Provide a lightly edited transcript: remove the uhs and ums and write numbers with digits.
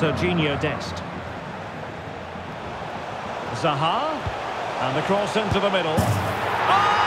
Serginho Dest. Zaha. And the cross into the middle. Oh!